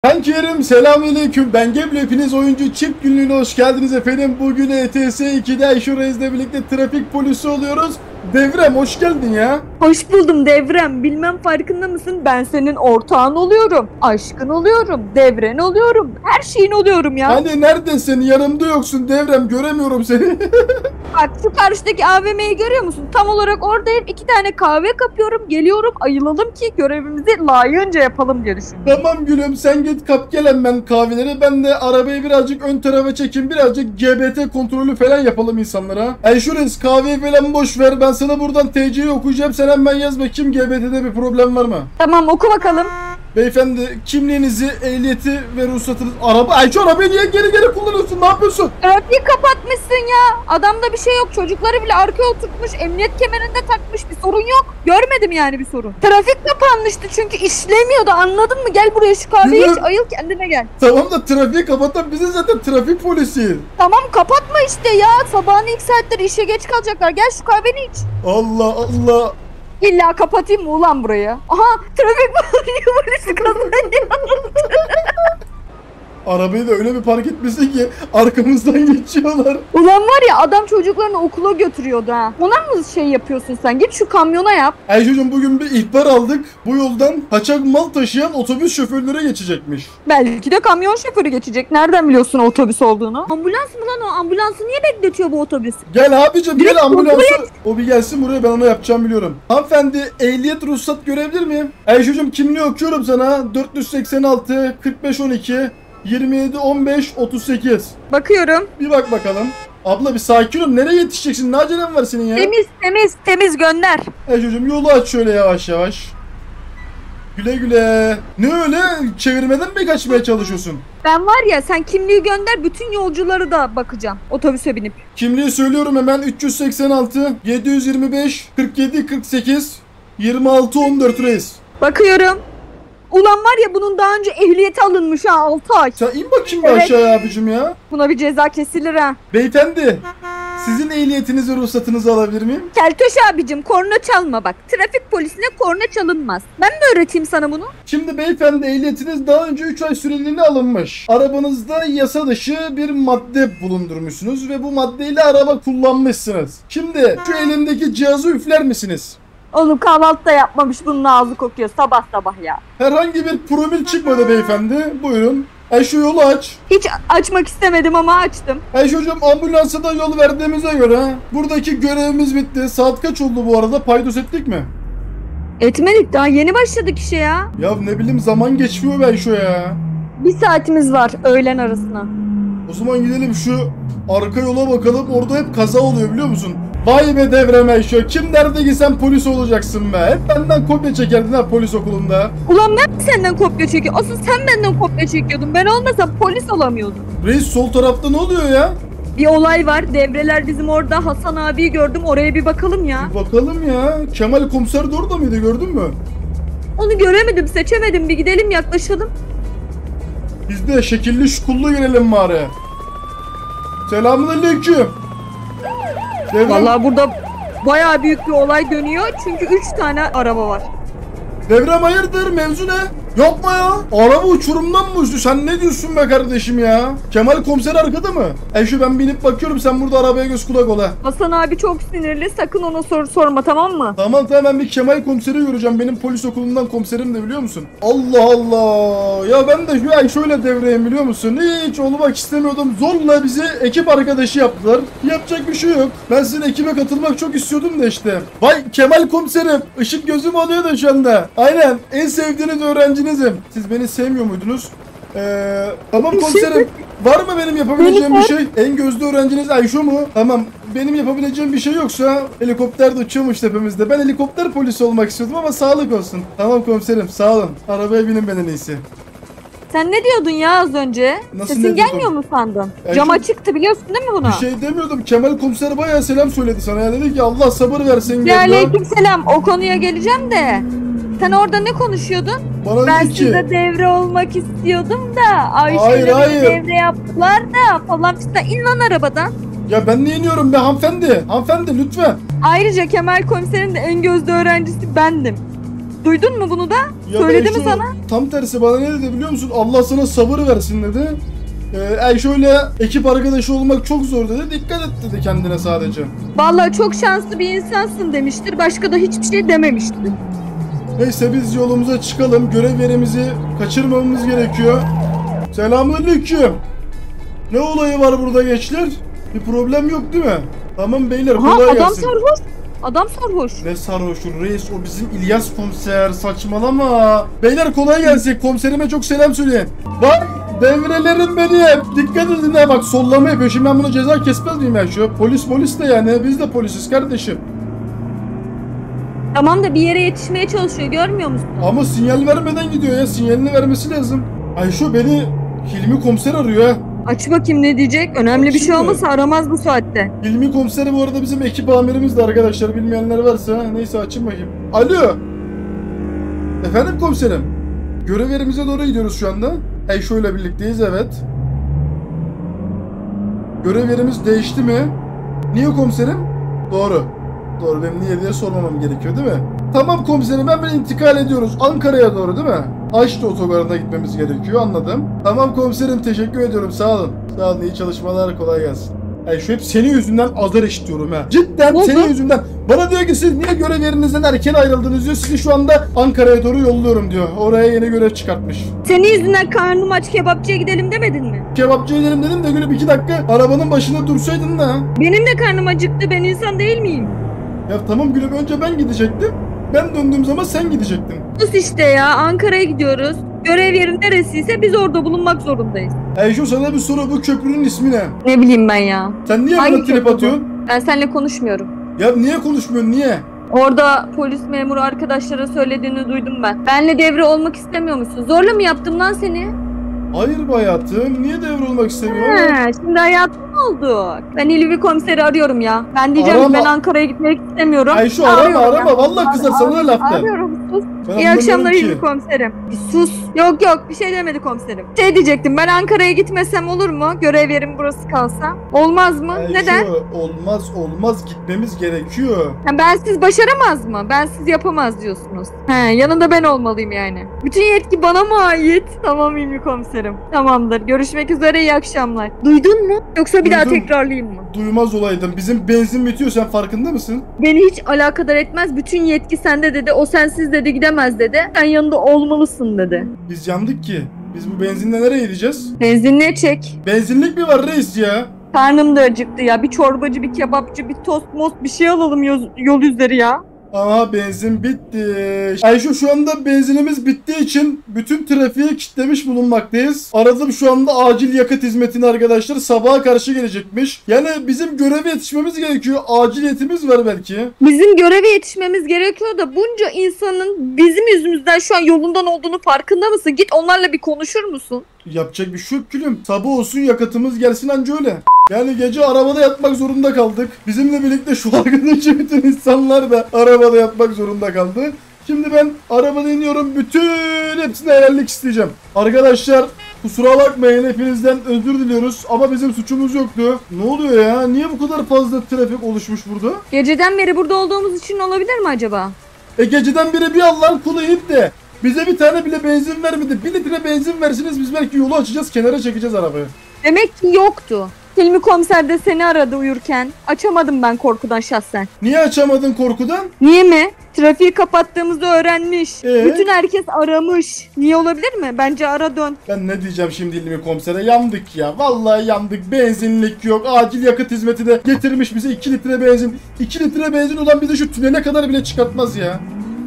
Kankilerim selamünaleyküm. Ben Geblo, hepiniz oyuncu çift günlüğüne hoş geldiniz efendim. Bugün ETS 2'de Ayşe Reis'le birlikte trafik polisi oluyoruz. Devrem hoş geldin ya. Hoş buldum Devrem. Bilmem farkında mısın? Ben senin ortağın oluyorum. Aşkın oluyorum. Devren oluyorum. Her şeyin oluyorum ya. Hani neredesin? Yanımda yoksun Devrem. Göremiyorum seni. Bak şu karşıdaki AVM'yi görüyor musun? Tam olarak oradayım. 2 tane kahve kapıyorum. Geliyorum ayılalım ki görevimizi layığınca yapalım diye düşünüyorum. Tamam gülüm, sen git kap gel hemen kahveleri. Ben de arabayı birazcık ön tarafa çekeyim. Birazcık GBT kontrolü falan yapalım insanlara. Ayşe Reis kahveyi falan boş ver. Ben sana buradan TC'yi okuyacağım. Sen hemen yaz bakayım, GBT'de bir problem var mı? Tamam oku bakalım. Beyefendi kimliğinizi, ehliyeti ve ruhsatınız... Ayşe arabayı niye geri kullanıyorsun? Ne yapıyorsun? Trafiği kapatmışsın ya. Adamda bir şey yok. Çocukları bile arkaya oturtmuş. Emniyet kemerinde takmış. Bir sorun yok. Görmedim yani bir sorun. Trafik kapanmıştı çünkü işlemiyordu. Anladın mı? Gel buraya şu kahveyi iç. Ayıl kendine gel. Tamam da trafiği kapatan bize zaten trafik polisi. Tamam kapatma işte ya. Sabahın ilk saatleri işe geç kalacaklar. Gel şu kahveni iç. Allah Allah. İlla kapatayım mı ulan burayı? Aha trafik polisi kazanıyor. Arabayı da öyle bir park etmişsin ki arkamızdan geçiyorlar. Ulan var ya adam çocuklarını okula götürüyordu ha. Ona mı şey yapıyorsun sen? Git şu kamyona yap. Ayşe'cim bugün bir ihbar aldık. Bu yoldan kaçak mal taşıyan otobüs şoförlere geçecekmiş. Belki de kamyon şoförü geçecek. Nereden biliyorsun o otobüs olduğunu? Ambulans mı lan o? Ambulansı niye bekletiyor bu otobüs? Gel abicim Direkt gel ambulansı. O bir gelsin buraya, ben ona yapacağım biliyorum. Hanımefendi ehliyet ruhsat görebilir miyim? Ayşe'cim kimliği okuyorum sana. 486 45 12 27 15 38. Bakıyorum. Bir bak bakalım. Abla bir sakin ol. Nereye yetişeceksin? Ne acelen var senin ya? Temiz gönder. Ayşe'cim yolu aç şöyle yavaş yavaş. Güle güle. Ne öyle? Çevirmeden mi kaçmaya çalışıyorsun? Ben var ya sen kimliği gönder bütün yolcuları da bakacağım otobüse binip. Kimliği söylüyorum hemen. 386 725 47 48 26 14 reis. Bakıyorum. Ulan var ya bunun daha önce ehliyeti alınmış ha 6 ay. Sen in bakayım bir Evet. aşağıya abicim ya. Buna bir ceza kesilir ha. Beyefendi, sizin ehliyetinizi, ruhsatınızı alabilir miyim? Keltoş abicim korna çalma bak. Trafik polisine korna çalınmaz. Ben mi öğreteyim sana bunu? Şimdi beyefendi ehliyetiniz daha önce 3 ay süreliğine alınmış. Arabanızda yasa dışı bir madde bulundurmuşsunuz ve bu maddeyle araba kullanmışsınız. Şimdi şu elimdeki cihazı üfler misiniz? Oğlum kahvaltıda yapmamış bunun ağzı kokuyor sabah sabah ya. Herhangi bir promil çıkmadı beyefendi. Buyurun. Şu yolu aç. Hiç açmak istemedim ama açtım. Hocam ambulansa da yol verdiğimize göre buradaki görevimiz bitti. Saat kaç oldu bu arada? Paydos ettik mi? Etmedik daha yeni başladık işe ya. Ya ne bileyim, zaman geçmiyor ben şu ya. 1 saatimiz var öğlen arasına. O zaman gidelim şu arka yola bakalım. Orada hep kaza oluyor biliyor musun? Vay be Devrem şu. Kim derdi ki sen polis olacaksın be? Hep benden kopya çekerdin ha polis okulunda. Ulan ben senden kopya çekiyorum. Asıl sen benden kopya çekiyordun. Ben olmasam polis olamıyordum. Reis sol tarafta ne oluyor ya? Bir olay var. Devreler bizim orada. Hasan abiyi gördüm. Oraya bir bakalım ya. Bir bakalım ya. Kemal komiser de orada mıydı, gördün mü? Onu göremedim, seçemedim. Bir gidelim yaklaşalım. Biz de şekilli şukullu gelelim bari. Selamünaleyküm. Devrem, Vallahi burada bayağı büyük bir olay dönüyor. Çünkü 3 tane araba var. Devrem hayırdır, mevzu ne? Yapma ya. Araba uçurumdan mı uçtu? Sen ne diyorsun be kardeşim ya? Kemal komiser arkada mı? Şu ben binip bakıyorum, sen burada arabaya göz kulak ol ha. Hasan abi çok sinirli. Sakın ona soru sorma tamam mı? Tamam ben bir Kemal komiseri göreceğim. Benim polis okulundan komiserim de biliyor musun? Allah Allah. Ya ben de şu an şöyle devreyim biliyor musun? Hiç olmak istemiyordum. Zorla bizi ekip arkadaşı yaptılar. Yapacak bir şey yok. Ben sizin ekibe katılmak çok istiyordum da işte. Vay Kemal komiserim. Işık gözüm alıyor da şu anda. Aynen. En sevdiğiniz öğrencinizim. Siz beni sevmiyor muydunuz? Tamam komiserim. Var mı benim yapabileceğim bir şey? En gözde öğrenciniz Ayşe mu? Tamam. Benim yapabileceğim bir şey yoksa helikopter de uçuyormuş tepemizde. Ben helikopter polisi olmak istiyordum ama sağlık olsun. Tamam komiserim sağ olun. Arabaya binin ben en iyisi. Sen ne diyordun ya az önce? Nasıl Sesin ne diyordum? gelmiyor mu sandın? Ya Cam şu- açıktı biliyorsun değil mi bunu? Bir şey demiyordum. Kemal komiser bayağı selam söyledi sana ya. Dedi ki Allah sabır versin. Ya gel lan. aleykümselam. O konuya geleceğim de. Sen orada ne konuşuyordun? Bana Ben dedi ki size devre olmak istiyordum da Hayır, Ayşe'yle hayır. beni devre yaptılar da falan filan. İn lan arabadan. ya ben niye iniyorum be hanımefendi? Hanımefendi lütfen. Ayrıca Kemal komiserin de en gözde öğrencisi bendim. Duydun mu bunu da? Ya Söyledi ben mi şu sana? tam tersi bana ne dedi biliyor musun? Allah sana sabır versin dedi. Şöyle ekip arkadaşı olmak çok zor dedi. Dikkat et dedi kendine sadece. Vallahi çok şanslı bir insansın demiştir. Başka da hiçbir şey dememiştir. Neyse biz yolumuza çıkalım. Görev yerimizi kaçırmamamız gerekiyor. Selamünaleyküm. Ne olayı var burada gençler? Bir problem yok değil mi? Tamam beyler kolay Aha, adam gelsin. sarhoş. Adam sarhoş. Ne sarhoşu reis, o bizim İlyas komiser, saçmalama. Beyler kolay gelsin, komiserime çok selam söyleyin. Bak devrelerim benim, dikkat edin ha, bak sollama yapıyor. Şimdi ben bunu ceza kesmez miyim ya? Şu polis de yani, biz de polisiz kardeşim. Tamam da bir yere yetişmeye çalışıyor, görmüyor musun? Ama sinyal vermeden gidiyor ya, sinyalini vermesi lazım. Ayşo beni Hilmi komiser arıyor ha. Aç bakayım ne diyecek. Önemli bir şey Açayım mı? olmasa aramaz bu saatte. Hilmi komiseri bu arada bizim ekip amirimiz de arkadaşlar, bilmeyenler varsa. Neyse açın bakayım. Alo. Efendim komiserim. Görev yerimize doğru gidiyoruz şu anda. Ayşo ile birlikteyiz, evet. Görev yerimiz değişti mi? Niye komiserim? Doğru. Doğru, benim niye diye sormamam gerekiyor değil mi? Tamam komiserim, hemen intikal ediyoruz. Ankara'ya doğru değil mi? Haçlı otogarına gitmemiz gerekiyor, anladım. Tamam komiserim, teşekkür ediyorum, sağ olun. Sağ olun, iyi çalışmalar, kolay gelsin. Şu hep senin yüzünden azar işitiyorum ha. Cidden Ne senin oldu? yüzünden. Bana diyor ki siz niye görev yerinizden erken ayrıldınız diyor. Sizi şu anda Ankara'ya doğru yolluyorum diyor. Oraya yeni görev çıkartmış. Senin yüzünden karnım aç, kebapçıya gidelim demedin mi? Kebapçıya gidelim dedim de gülüp 2 dakika arabanın başında dursaydın da. Benim de karnım acıktı, ben insan değil miyim? Ya tamam gülüp, önce ben gidecektim. Ben döndüğüm zaman sen gidecektin. Sus işte ya, Ankara'ya gidiyoruz. Görev yeri neresiyse biz orada bulunmak zorundayız. Ayşo sana bir soru, bu köprünün ismi ne? Ne bileyim ben ya. Sen niye Hangi bana trip köprü bu? atıyorsun? Ben seninle konuşmuyorum. Ya niye konuşmuyorsun, niye? Orada polis memuru arkadaşlara söylediğini duydum ben. Benle devre olmak istemiyor musun? Zorla mı yaptım lan seni? Hayır be hayatım, niye devrolmak istemiyorum? He, şimdi hayatım oldu. Ben İlvi komiseri arıyorum ya. Ben diyeceğim Arama. ki ben Ankara'ya gitmek istemiyorum. Ayşo arama Arıyorum ya. vallahi kızar sana lafta. Arıyorum, sus. Ben İyi anlamıyorum akşamlar ki. İlvi komiserim. Bir sus. Yok bir şey demedi komiserim. Şey diyecektim, ben Ankara'ya gitmesem olur mu? Görev yerim burası kalsa. Olmaz mı? Ayşo, Neden? olmaz gitmemiz gerekiyor. Ha, bensiz başaramaz mı? Bensiz yapamaz diyorsunuz. He, yanında ben olmalıyım yani. Bütün yetki bana mı ait? Tamam İlmi komiserim. Tamamdır. Görüşmek üzere, iyi akşamlar. Duydun mu? Yoksa bir daha Duydum. tekrarlayayım mı? Duymaz olaydım. Bizim benzin bitiyor, sen farkında mısın? Beni hiç alakadar etmez. Bütün yetki sende dedi. O sensiz dedi, gidemez dedi. Sen yanında olmalısın dedi. Biz yandık ki. Biz bu benzinle nereye gideceğiz? Benzinliğe çek. Benzinlik mi var reis ya? Karnım da acıktı ya. Bir çorbacı, bir kebapçı, bir tost most bir şey alalım yol üzeri ya. Ama benzin bitti. Ayşe şu anda benzinimiz bittiği için bütün trafiği kilitlemiş bulunmaktayız. Aradım şu anda acil yakıt hizmetini arkadaşlar. Sabaha karşı gelecekmiş. Yani bizim göreve yetişmemiz gerekiyor. Aciliyetimiz var belki. Bizim göreve yetişmemiz gerekiyor da bunca insanın bizim yüzümüzden şu an yolundan olduğunu farkında mısın? Git onlarla bir konuşur musun? Yapacak bir şey yok gülüm. Sabah olsun yakıtımız gelsin anca öyle. Yani gece arabada yatmak zorunda kaldık. Bizimle birlikte şu arkadaşı bütün insanlar da arabada yatmak zorunda kaldı. Şimdi ben arabada iniyorum. Bütün hepsine helallik isteyeceğim. Arkadaşlar kusura bakmayın, hepinizden özür diliyoruz. Ama bizim suçumuz yoktu. Ne oluyor ya? Niye bu kadar fazla trafik oluşmuş burada? Geceden beri burada olduğumuz için olabilir mi acaba? Geceden biri bir Allah'ın kulu inip de bize bir tane bile benzin vermedi. 1 litre benzin versiniz, biz belki yolu açacağız, kenara çekeceğiz arabayı. Demek ki yoktu. Hilmi komiser de seni aradı uyurken. Açamadım ben korkudan şahsen. Niye açamadın korkudan? Niye mi? Trafiği kapattığımızı öğrenmiş. Ee? Bütün herkes aramış. Niye olabilir mi? Bence ara dön. Ben ne diyeceğim şimdi İlmi komisere? Yandık ya. Vallahi yandık. Benzinlik yok. Acil yakıt hizmeti de getirmiş bize 2 litre benzin. 2 litre benzin olan bizi şu tünele kadar bile çıkartmaz ya.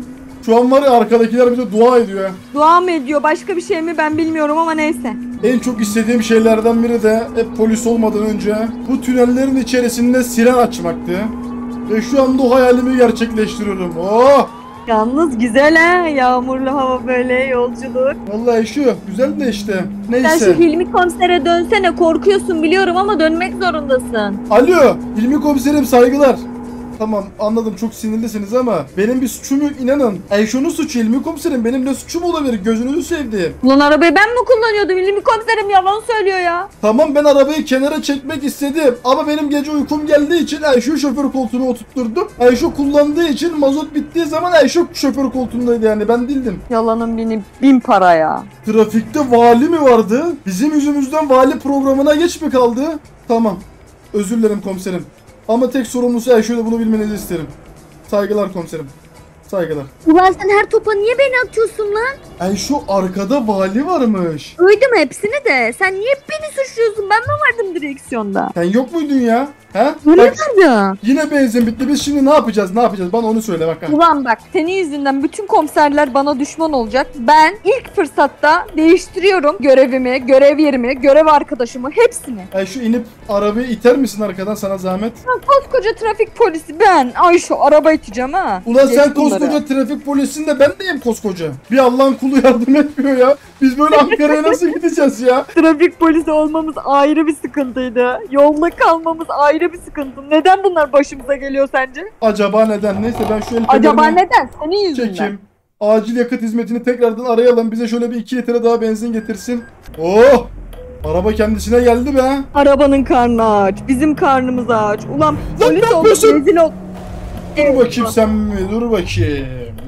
Şu an var ya, arkadakiler bize dua ediyor. Dua mı ediyor? Başka bir şey mi? Ben bilmiyorum ama neyse. En çok istediğim şeylerden biri de hep polis olmadan önce bu tünellerin içerisinde siren açmaktı. Ve şu anda o hayalimi gerçekleştiriyorum. Oh! Yalnız güzel ha. Yağmurlu hava böyle yolculuk. Vallahi şu güzel de işte. Sen şu Neyse. Hilmi komisere dönsene. Korkuyorsun biliyorum ama dönmek zorundasın. Alo, İlmi komiserim saygılar. Tamam anladım, çok sinirlisiniz ama benim bir suçum yok, inanın. Ayşe'nin suçu Hilmi komiserim, benim ne suçum olabilir, gözünüzü sevdiğim. Ulan arabayı ben mi kullanıyordum? Hilmi komiserim yalan söylüyor ya. Tamam, ben arabayı kenara çekmek istedim ama benim gece uykum geldiği için Ayşe'yi şoför koltuğuna oturtturdum. Ayşe kullandığı için mazot bittiği zaman Ayşe şoför koltuğundaydı, yani ben değildim. Yalanın bin para ya. Trafikte vali mi vardı? Bizim yüzümüzden vali programına geç mi kaldı? Tamam. Özür dilerim komiserim. Ama tek sorumlusu Ayşe'de, bunu bilmenizi isterim. Saygılar komiserim. Saygılar. Ulan sen her topa niye beni atıyorsun lan? Ayşe, arkada vali varmış. Duydum hepsini de. Sen niye beni suçluyorsun? Ben mi vardım direksiyonda? Sen yok muydun ya? He? Öyle Bak, vardı. yine benzin bitti. Biz şimdi ne yapacağız? Ne yapacağız? Bana onu söyle bak. Ha. Ulan bak, senin yüzünden bütün komiserler bana düşman olacak. Ben ilk fırsatta değiştiriyorum görevimi, görev yerimi, görev arkadaşımı, hepsini. Ayşe, inip arabayı iter misin arkadan, sana zahmet? Koskoca trafik polisi ben. Ay şu araba iteceğim ha. Ulan Geç sen bunları. koskoca trafik polisinde, ben deyim koskoca. Bir Allah'ın kulu yardım etmiyor ya. Biz böyle Ankara'ya nasıl gideceğiz ya? Trafik polisi olmamız ayrı bir sıkıntıydı. Yolda kalmamız ayrı bir sıkıntı. Neden bunlar başımıza geliyor sence? Acaba neden? Neyse, ben şu el Acaba fenerini neden? Senin yüzünden. çekeyim. Acil yakıt hizmetini tekrardan arayalım. Bize şöyle bir 2 litre daha benzin getirsin. Oh! Araba kendisine geldi be. Arabanın karnı aç. Bizim karnımız aç. Ulan ne polis olduk, yapıyorsun? rezil ol. Dur bakayım sen mi? Dur bakayım.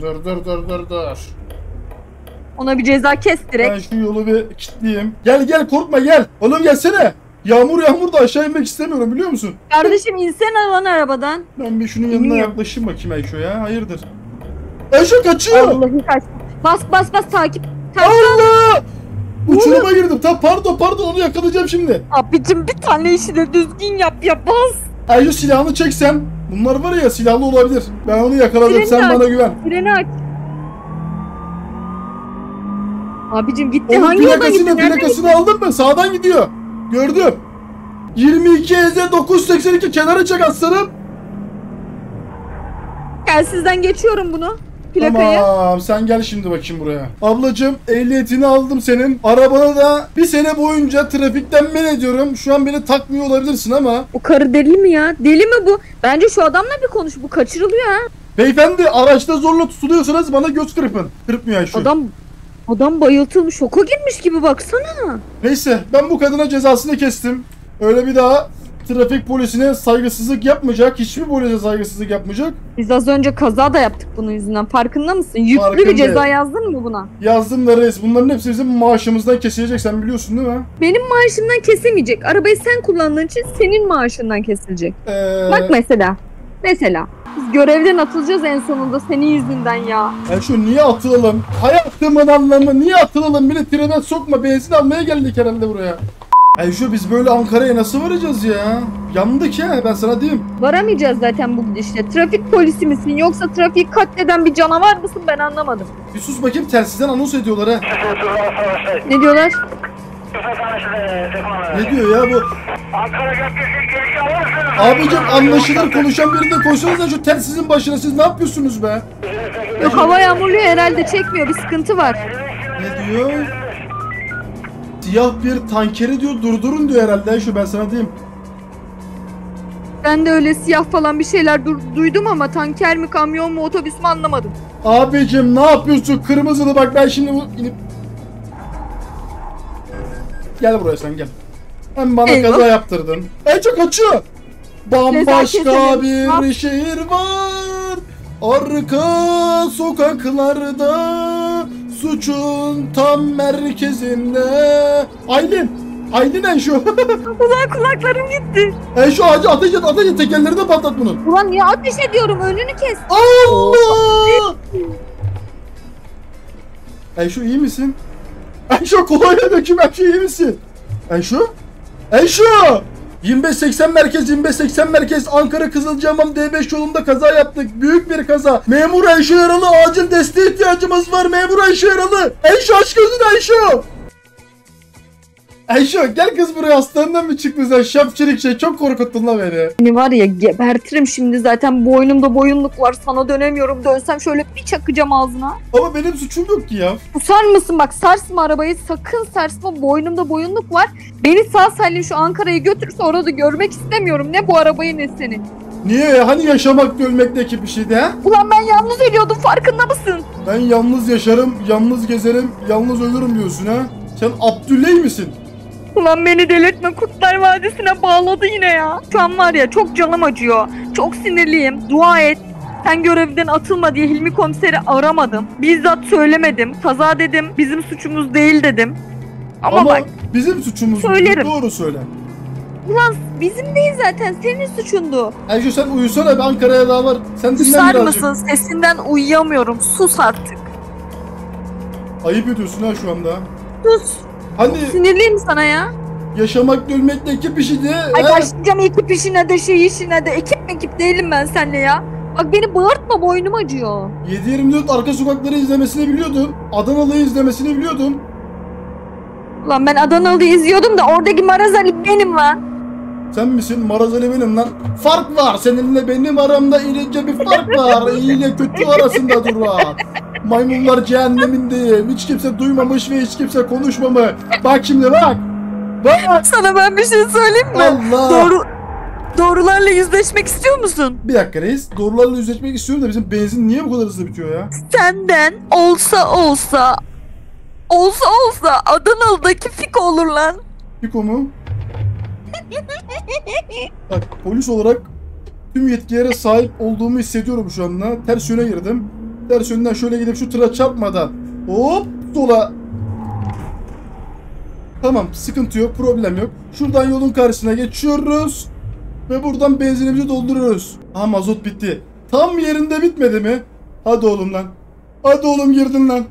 Dur. Ona bir ceza kes direkt. Ben şu yolu bir kilitleyeyim. Gel korkma gel. Oğlum gelsene. Yağmur da aşağı inmek istemiyorum, biliyor musun? Kardeşim insene lan arabadan. Ben bir şunun yanına İniyorum. yaklaşayım bakayım Ayşe ya. Hayırdır? Ayşe kaçıyor. Allah'ı kaç. Bas takip. Allah! Uçuruma girdim. Pardon onu yakalayacağım şimdi. Abicim bir tane işi de düzgün yap bas. Ayşe, silahını çeksen. Bunlar var ya, silahlı olabilir. Ben onu yakaladım. Freni Sen aç. bana güven. Freni aç. Abicim gitti. Onun Hangi yoldan gitti? plakasını, Nereden gitti? plakasını aldın mı? Sağdan gidiyor. Gördüm. 22 EZ 982, kenara çek aslanım. Telsizden geçiyorum bunu. Plakayı. Tamam, sen gel şimdi bakayım buraya. Ablacığım, ehliyetini aldım senin. Arabana da bir sene boyunca trafikten men ediyorum. Şu an beni takmıyor olabilirsin ama. O karı deli mi ya? Deli mi bu? Bence şu adamla bir konuş. Bu kaçırılıyor ha. Beyefendi, araçta zorla tutuluyorsanız bana göz kırpın. Kırpmıyor Ayşe. Adam bayıltılmış. Şoka girmiş gibi baksana. Neyse, ben bu kadına cezasını kestim. Öyle bir daha trafik polisine saygısızlık yapmayacak. Hiçbir polise saygısızlık yapmayacak. Biz az önce kaza da yaptık bunun yüzünden. Farkında mısın? Yüklü Farkındayım. bir ceza yazdın mı buna? Yazdım da reis. Bunların hepsi bizim maaşımızdan kesilecek. Sen biliyorsun değil mi? Benim maaşımdan kesilmeyecek. Arabayı sen kullandığın için senin maaşından kesilecek. Bak mesela. Biz görevden atılacağız en sonunda senin yüzünden ya. Şu niye atılalım? Hayatımın anlamı, niye atılalım? Beni trene sokma. Benzin almaya geldik herhalde buraya. Şu biz böyle Ankara'ya nasıl varacağız ya? Yandık ya, ben sana diyeyim. Varamayacağız zaten bu gidişle. Trafik polisi misin yoksa trafiği katleden bir canavar mısın, ben anlamadım. Bir sus bakayım, telsizden anons ediyorlar ha. Ne diyorlar? Ne diyor ya bu? Ankara Caddesi girişi alırsınız. Abicim, anlaşılır konuşan birini de koysanız da şu telsizin başına, siz ne yapıyorsunuz be? Yok, hava yağmurluyor herhalde, çekmiyor, bir sıkıntı var. Ne diyor? Siyah bir tankeri diyor, durdurun diyor herhalde şu, ben sana diyeyim. Ben de öyle siyah falan bir şeyler duydum ama tanker mi, kamyon mu, otobüs mü anlamadım. Abicim ne yapıyorsun? Kırmızılı bak, ben şimdi bu inip... Gel buraya sen, gel. Hem bana Eyvah. kaza yaptırdın. Çok kaçıyor. Bambaşka keselim. bir şehir var. Arka sokaklarda, suçun tam merkezinde. Aylin Ayşe. Ulan kulaklarım gitti. Ayşe, ateş et, tekerlerini patlat bunun. Ulan niye ateş ediyorum, önünü kes. Allah! Ayşe, iyi misin? Ayşe, kolonya döküm. Ayşe, iyi misin? Ayşe! 2580 merkez Ankara Kızılcahamam D5 yolunda kaza yaptık. Büyük bir kaza. Memur Ayşe yaralı. Acil desteğe ihtiyacımız var. Memur Ayşe yaralı. Ayşe, aç gözünü Ayşe. Ayşe, gel kız buraya, hastaneden mi çıktın sen? Şapçirik şey, çok korkuttun la beni. Seni var ya gebertirim şimdi, zaten boynumda boyunluk var, sana dönemiyorum, dönsem şöyle bir çakacağım ağzına. Ama benim suçum yok ki ya. Susar mısın bak, sarsma arabayı, sakın sarsma, boynumda boyunluk var. Beni sağ salim şu Ankara'ya götür, sonra da görmek istemiyorum ne bu arabayı ne seni. Niye ya? Hani yaşamak ölmekteki bir şeydi ha? Ulan ben yalnız ölüyordum, farkında mısın? Ben yalnız yaşarım, yalnız gezerim, yalnız ölürüm diyorsun ha? Sen Abdüley misin? Ulan beni delirtme, Kurtlar Vadisi'ne bağladı yine ya. Şu an var ya, çok canım acıyor. Çok sinirliyim. Dua et. Sen görevden atılma diye Hilmi komiseri aramadım. Bizzat söylemedim. Kaza dedim. Bizim suçumuz değil dedim. Ama bak, bizim suçumuz söylerim. doğru söyle. ulan bizim değil zaten, senin suçundu. Ayşe sen uyusana, ben Ankara'ya daha var. Sen dinlen Susar birazcık. mısın? Sesinden uyuyamıyorum. Sus artık. Ayıp ediyorsun ha şu anda. Sus. Hani Sinirliyim sana ya. yaşamak ölmekteki bir şeydi. Ay he? başlayacağım ekip işine de şey işine de. Ekip değilim ben seninle ya. Bak beni bağırtma, boynum acıyor. 7/24 arka sokakları izlemesini biliyordum. Adanalı'yı izlemesini biliyordum. Ulan ben Adanalı'yı izliyordum da oradaki Maraz Ali benim lan. Sen misin? Maraz Ali benim lan. Fark var seninle benim aramda, ince bir fark var. İyi ile kötü arasında dur var. Maymunlar cehennemindeyim. Hiç kimse duymamış ve hiç kimse konuşmamış. Bak şimdi bak. Bak. Sana ben bir şey söyleyeyim mi? Allah. Doğrularla yüzleşmek istiyor musun? Bir dakika reis. Doğrularla yüzleşmek istiyorum da bizim benzin niye bu kadar hızlı bitiyor ya? Senden olsa Adanalı'daki Fiko olur lan. Piko mu? Bak polis olarak tüm yetkilere sahip olduğumu hissediyorum şu anda. Ters yöne girdim. Ters yönden şöyle gidip şu tıra çarpmadan hop sola. Tamam, sıkıntı yok, problem yok. Şuradan yolun karşısına geçiyoruz ve buradan benzinimizi dolduruyoruz. Ha, mazot bitti. Tam yerinde bitmedi mi? Hadi oğlum lan. Hadi oğlum, girdin lan.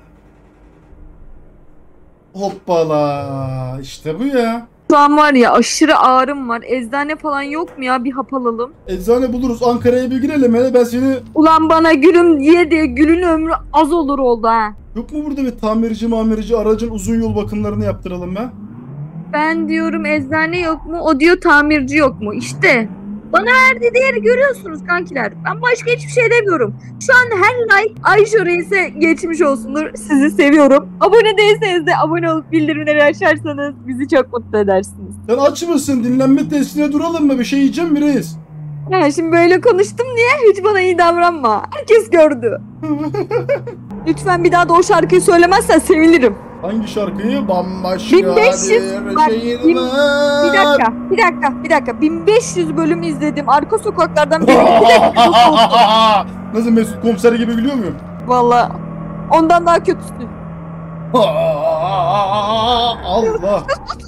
Hoppala. İşte bu ya. Şu an var ya, aşırı ağrım var. Eczane falan yok mu ya, bir hap alalım. Eczane buluruz. Ankara'ya bir girelim. Hele ben seni... Ulan bana gülüm diye gülün ömrü az olur oldu ha. Yok mu burada bir tamirci aracın uzun yol bakımlarını yaptıralım be? Ben diyorum eczane yok mu, o diyor tamirci yok mu. İşte bana verdiği değeri görüyorsunuz kankiler. Ben başka hiçbir şey demiyorum. Şu an her like Ayşe Reis'e geçmiş olsundur. Sizi seviyorum. Abone değilseniz de abone olup bildirimleri açarsanız bizi çok mutlu edersiniz. Sen aç mısın? Dinlenme testine duralım mı? Bir şey yiyeceğim mi reis? Ha, şimdi böyle konuştum diye hiç bana iyi davranma. Herkes gördü. Lütfen bir daha da o şarkıyı söylemezsen sevinirim. Hangi şarkıyı? Bambaşka 1500 bir bak, şehir bin- var. Bir dakika. 1500 bölüm izledim. Arka sokaklardan biri. Bir dakika. Nasıl, Mesut Komiser gibi gülüyor muyum? Valla ondan daha kötüsü. Allah.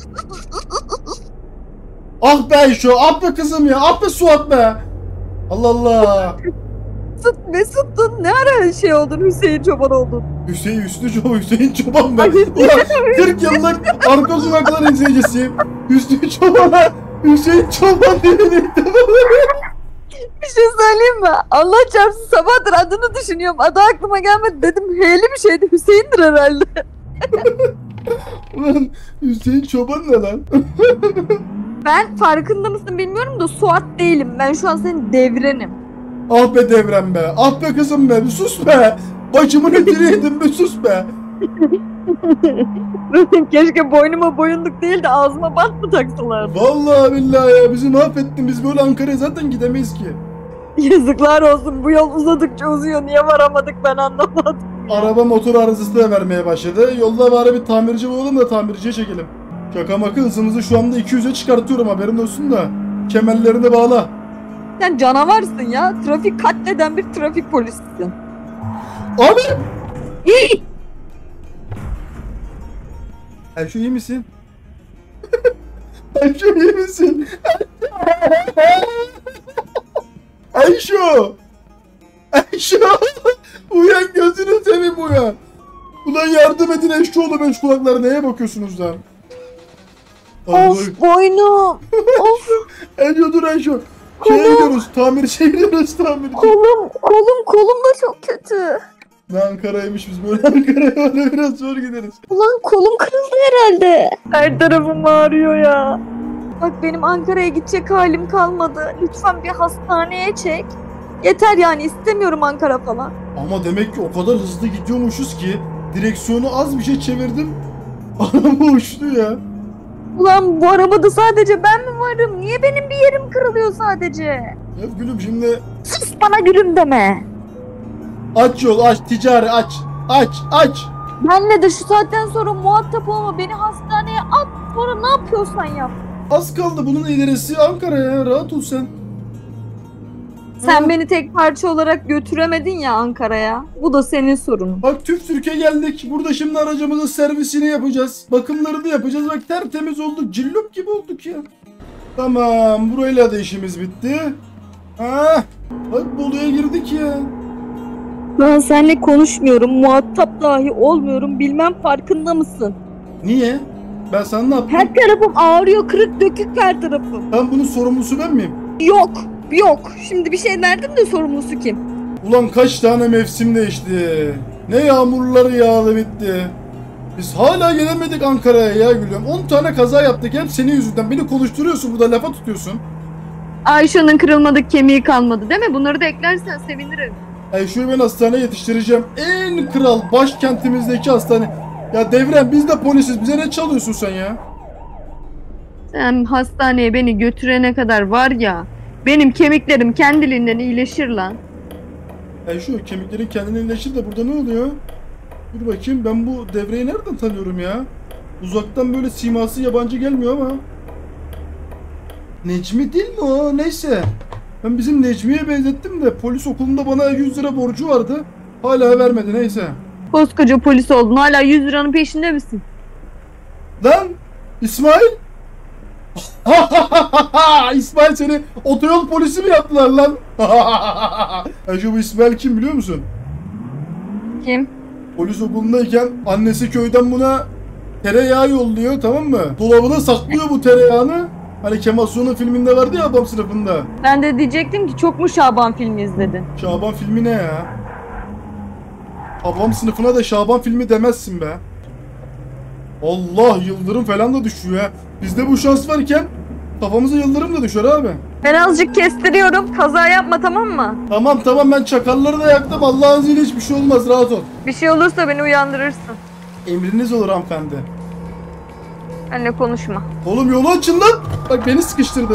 Ah be Ayşo, ah be kızım ya, ah be Suat be. Allah Allah. Mesut'un ne ara şey oldun, Hüseyin Çoban oldun. Hüseyin Çoban ben. Ulan 40 yıllık arka sokaklar izleyicisiyim. Hüseyin Çoban diye Bir şey söyleyeyim mi? Allah çarpsın, sabahdır adını düşünüyorum. Adı aklıma gelmedi, dedim heyli bir şeydi, Hüseyin'dir herhalde. Ulan Hüseyin Çoban ne lan? Ben farkında mısın bilmiyorum da Suat değilim. Ben şu an senin devrenim. Ah be devrem be. Ah be kızım be. Bir sus be. Bacımın ötürü yedim be, sus be. Keşke boynuma boyunluk değil de ağzıma bant mı taksalardı? Vallahi billahi ya, bizi mahvettin. Biz böyle Ankara'ya zaten gidemeyiz ki. Yazıklar olsun, bu yol uzadıkça uzuyor. Niye varamadık ben anlamadım. Araba motor arızası da vermeye başladı. Yolda bari bir tamirci bulalım da tamirciye çekelim. Şaka maka hızımızı şu anda 200'e çıkartıyorum, haberin olsun da. Kemerlerini bağla. Sen canavarsın ya. Trafik katleden bir trafik polisisin. Abi! Ayşe iyi misin? Ayşe iyi misin? Ayşe! Ayşe! Uyan, gözünü seveyim uyan. Ulan yardım edin eşçoğlu, beş kulaklar, neye bakıyorsunuz lan? Of boynum. Of Ayşe dur Ayşe. Şeye gidiyoruz, tamirciye gidiyoruz, tamirci. kolum da çok kötü. Ne Ankara'ymış, biz böyle Ankara'ya böyle biraz zor gideriz. Ulan kolum kırıldı herhalde. Her tarafım ağrıyor ya. Bak benim Ankara'ya gidecek halim kalmadı. Lütfen bir hastaneye çek. Yeter yani, istemiyorum Ankara falan. Ama demek ki o kadar hızlı gidiyormuşuz ki direksiyonu az bir şey çevirdim. Araba uçtu ya. Ulan bu arabada sadece ben mi varım? Niye benim bir yerim kırılıyor sadece? Ya gülüm şimdi Sus bana gülüm deme. aç yol aç ticari aç. Aç. Benle de şu saatten sonra muhatap olma. Beni hastaneye at. Sonra ne yapıyorsan yap. Az kaldı bunun ilerisi Ankara'ya rahat ol sen. Sen Ha. beni tek parça olarak götüremedin ya Ankara'ya. Bu da senin sorunun. Bak Türkiye geldik. Burada şimdi aracımızın servisini yapacağız. Bakımlarını yapacağız. Bak tertemiz olduk. Cillop gibi olduk ya. Tamam. Burayla da işimiz bitti. Ha. Bak Bolu'ya girdik ya. Ben seninle konuşmuyorum. Muhatap dahi olmuyorum. Bilmem farkında mısın? Niye? Ben sana ne yaptım? Her tarafım ağrıyor. Kırık dökük her tarafım. Ben bunun sorumlusu ben miyim? Yok. Şimdi bir şey derdim de sorumlusu kim? Ulan kaç tane mevsim değişti. Ne yağmurlar yağdı bitti. Biz hala gelemedik Ankara'ya ya gülüm. 10 tane kaza yaptık hep senin yüzünden. Beni konuşturuyorsun burada lafa tutuyorsun. Ayşe'nin kırılmadık kemiği kalmadı değil mi? Bunları da eklersen sevinirim. Ayşe'yi ben hastaneye yetiştireceğim. En kral başkentimizdeki hastane. Ya Devrem biz de polisiz. Bize ne çalıyorsun sen ya? Sen hastaneye beni götürene kadar var ya, benim kemiklerim kendiliğinden iyileşir lan. Ayşe kemiklerin kendine iyileşir de burada ne oluyor? Dur bakayım ben bu Devre'yi nereden tanıyorum ya? Uzaktan böyle siması yabancı gelmiyor ama. Necmi değil mi o? Neyse. Ben bizim Necmi'ye benzettim de polis okulunda bana 100 lira borcu vardı. Hala vermedi neyse. Koskoca polis oldun, hala 100 liranın peşinde misin? Lan İsmail. İsmail seni otoyol polisi mi yaptılar lan? Ayşe bu İsmail kim biliyor musun? Kim? Polis okulundayken annesi köyden buna tereyağı yolluyor tamam mı? Dolabına saklıyor bu tereyağını. Hani Kemal Sunal'ın filminde vardı ya adam sınıfında. Ben de diyecektim ki çok mu Şaban filmi izledin? Şaban filmi ne ya? Ablam sınıfına da Şaban filmi demezsin be. Allah yıldırım falan da düşüyor ha. Bizde bu şans varken kafamıza yıldırım da düşer abi. Ben azıcık kestiriyorum, kaza yapma tamam mı? Tamam ben çakalları da yaktım. Allah'ın izniyle hiçbir şey olmaz rahat ol. Bir şey olursa beni uyandırırsın. Emriniz olur hanımefendi. Benimle konuşma. Oğlum yolu açın lan. Bak beni sıkıştırdı.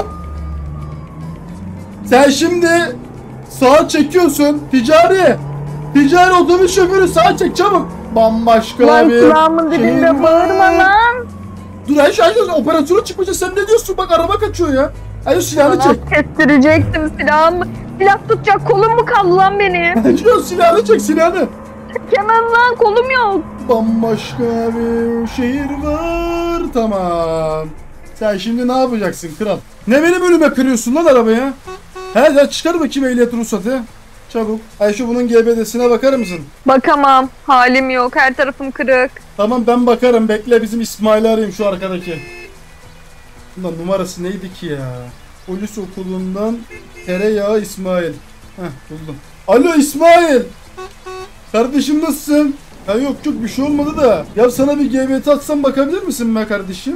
Sen şimdi sağa çekiyorsun. Ticari otobüs şoförü sağa çek çabuk. Bambaşka Lan bir kulağımın dibinde şehir var. bağırma lan. Dur Ayşe operasyona çıkmayacak sen ne diyorsun bak araba kaçıyor ya. Ayşe silahını Bana çek. kestirecektim silahımı. Silah tutacak kolum mu kaldı lan benim? Ayşe silahını çek silahını. Hemen lan kolum yok. Bambaşka bir şehir var. Tamam. Sen şimdi ne yapacaksın kral? Ne benim önüme kırıyorsun lan arabaya? He çıkar bakayım ehliyet ruhsatı. Çabuk. Ayşe bunun GBD'sine bakar mısın? Bakamam. Halim yok. Her tarafım kırık. Tamam ben bakarım. Bekle bizim İsmail'i arayayım şu arkadaki. Bundan numarası neydi ki ya? Polis okulundan tereyağı İsmail. Heh buldum. Alo İsmail. Kardeşim nasılsın? Ya yok bir şey olmadı da. Ya sana bir GBT atsam bakabilir misin be kardeşim?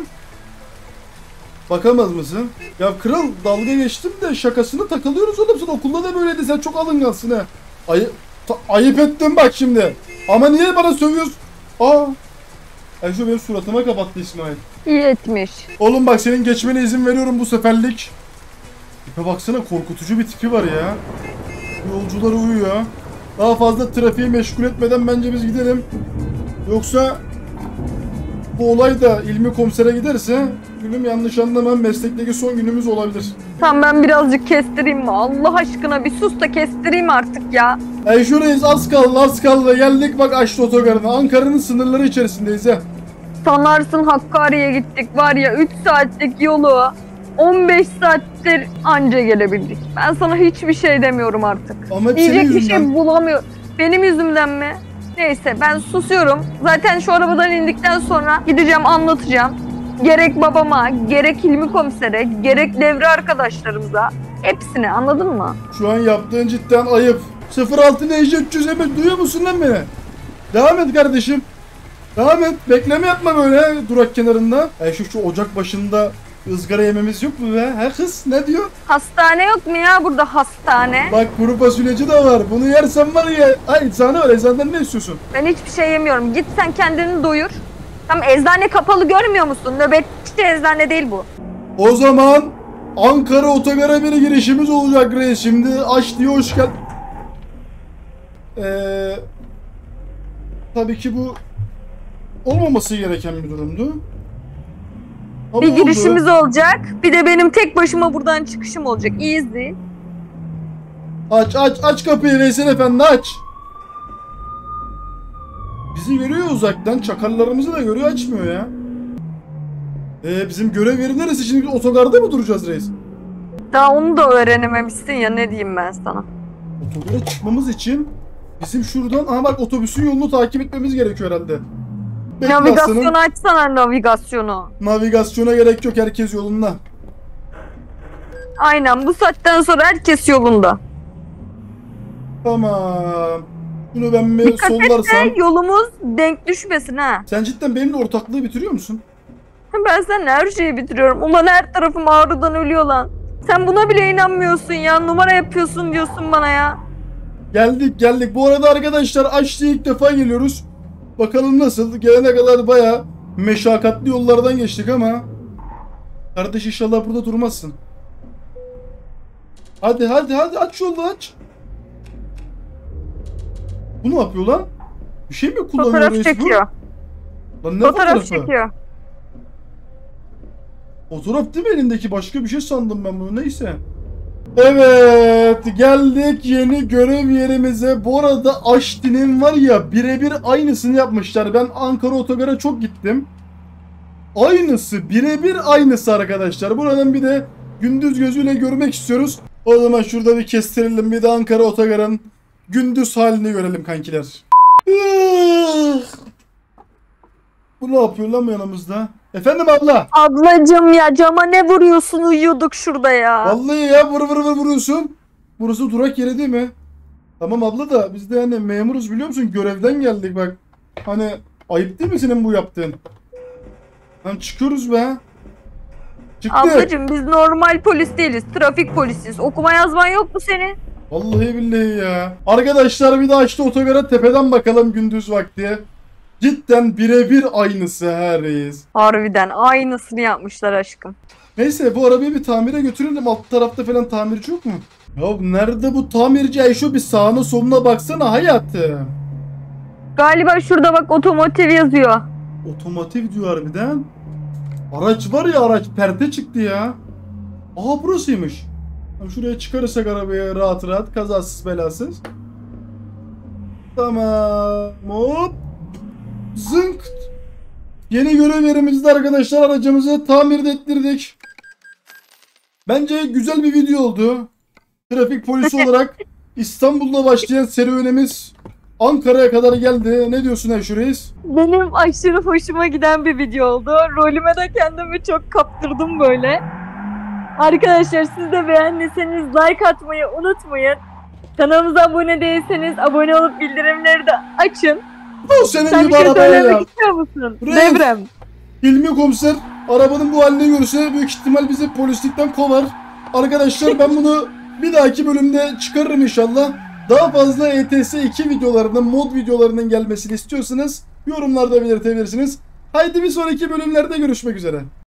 Bakamaz mısın? Ya kral dalga geçtim de şakasına takılıyoruz oğlum sen okulda da böyleydi sen çok alıngansın ha. Ayıp ettim bak şimdi. Ama niye bana sövüyorsun? Ayşe benim suratıma kapattı İsmail. İyi etmiş. Oğlum bak senin geçmene izin veriyorum bu seferlik. Tipe baksana korkutucu bir tipi var ya. Yolcular uyuyor. Daha fazla trafiği meşgul etmeden bence biz gidelim. Yoksa bu olay da İlmi Komiser'e giderse gülüm yanlış anlamam meslekteki son günümüz olabilir. Tamam ben birazcık kestireyim mi? Allah aşkına bir sus da kestireyim artık ya. Şurayız az kaldı geldik bak Aşlı Otogarı'na. Ankara'nın sınırları içerisindeyiz ha. Sanarsın Hakkari'ye gittik var ya 3 saatlik yolu 15 saattir anca gelebildik. Ben sana hiçbir şey demiyorum artık. Ama hep Diyecek senin bir şey yüzünden. bulamıyorum. Benim yüzümden mi? Neyse ben susuyorum. Zaten şu arabadan indikten sonra gideceğim anlatacağım. Gerek babama, gerek Hilmi Komiser'e, gerek devre arkadaşlarımıza. Hepsini anladın mı? Şu an yaptığın cidden ayıp. 06 NJ 300 Emir duyuyor musun lan beni? Devam et kardeşim. Devam et. Bekleme yapma böyle durak kenarında. Şu ocak başında ızgara yememiz yok mu be? He kız ne diyor? Hastane yok mu ya burada hastane? Bak kuru fasulyeci de var. Bunu yersen var ya. Ay eczane var. Eczaneden ne istiyorsun? Ben hiçbir şey yemiyorum. Git sen kendini doyur. Tam eczane kapalı görmüyor musun? Nöbetçi eczane değil bu. O zaman Ankara Otogar'a bir girişimiz olacak reis. Şimdi aç diye hoş gel. Tabii ki bu olmaması gereken bir durumdu. Ama Bir oldu. girişimiz olacak. Bir de benim tek başıma buradan çıkışım olacak. Easy. Aç kapıyı Veysel Efendi, aç. Bizi görüyor uzaktan. Çakallarımızı da görüyor, açmıyor ya. Bizim görev yeri neresi? Şimdi biz otogarda mı duracağız reis? Daha onu da öğrenememişsin ya, ne diyeyim ben sana. Otogara çıkmamız için bizim şuradan, aha bak, otobüsün yolunu takip etmemiz gerekiyor herhalde. Bekle Navigasyonu aslanım. açsana, navigasyonu. Navigasyona gerek yok, herkes yolunda. Aynen, bu saatten sonra herkes yolunda. Tamam. Bunu ben bir Dikkat et sollarsam. de yolumuz denk düşmesin ha. Sen cidden benimle ortaklığı bitiriyor musun? Ben seninle her şeyi bitiriyorum. Ulan her tarafım ağrıdan ölüyor lan. Sen buna bile inanmıyorsun ya. Numara yapıyorsun diyorsun bana ya. Geldik. Bu arada arkadaşlar, Aşçı'ya ilk defa geliyoruz. Bakalım nasıl? Gelene kadar baya meşakkatli yollardan geçtik ama. Kardeş inşallah burada durmazsın. Hadi aç yolu, aç. Bu ne yapıyor lan? Bir şey mi kullanıyor Fotoğraf reis bu? çekiyor. Lan ne Fotoğraf fotoğrafı? çekiyor. Fotoğraf değil mi elindeki? Başka bir şey sandım ben bunu. Neyse. Evet, geldik yeni görev yerimize. Bu arada Aşti'nin var ya, birebir aynısını yapmışlar. Ben Ankara Otogar'a çok gittim. Aynısı, birebir aynısı arkadaşlar. Buradan bir de gündüz gözüyle görmek istiyoruz. O zaman şurada bir kestirelim, bir de Ankara Otogar'ın gündüz halini görelim kankiler. Bu ne yapıyor lan yanımızda? Efendim abla? Ablacım ya, cama ne vuruyorsun, uyuyorduk şurada ya. Vallahi ya, vır vuruyorsun. Burası durak yeri değil mi? Tamam abla da biz de yani memuruz, biliyor musun? Görevden geldik bak. Hani ayıp değil mi senin bu yaptığın? Lan çıkıyoruz be. Çıktık. Ablacım biz normal polis değiliz, trafik polisiyiz. Okuma yazman yok mu senin? Vallahi billahi ya. Arkadaşlar bir de açtı otogara, tepeden bakalım gündüz vakti. Cidden birebir aynısı her reis. Harbiden aynısını yapmışlar aşkım. Neyse, bu arabayı bir tamire götürelim. Alt tarafta falan tamirci yok mu? Ya nerede bu tamirci Ayşo? Bir sağına soluna baksana hayatım. Galiba şurada bak, otomotiv yazıyor. Otomotiv diyor harbiden. Araç var ya, araç perte çıktı ya. Aha, burasıymış. Şuraya çıkarırsak arabaya rahat kazasız belasız. Tamam. Hop. Zınk. Yeni görev yerimizde arkadaşlar, aracımızı tamir ettirdik. Bence güzel bir video oldu. Trafik polisi olarak İstanbul'da başlayan serüvenimiz Ankara'ya kadar geldi. Ne diyorsun Ayşe Reis? Benim aşırı hoşuma giden bir video oldu. Rolüme de kendimi çok kaptırdım böyle. Arkadaşlar siz de beğendiyseniz like atmayı unutmayın. Kanalımıza abone değilseniz abone olup bildirimleri de açın. O senin Sen bir gibi şey arabaya ya. söylemek istiyor musun? Reis. Devrem. Hilmi komiser arabanın bu halini görürse büyük ihtimal bizi polislikten kovar. Arkadaşlar ben bunu bir dahaki bölümde çıkarırım inşallah. Daha fazla ETS 2 videolarının, mod videolarının gelmesini istiyorsanız yorumlarda belirtebilirsiniz. Haydi bir sonraki bölümlerde görüşmek üzere.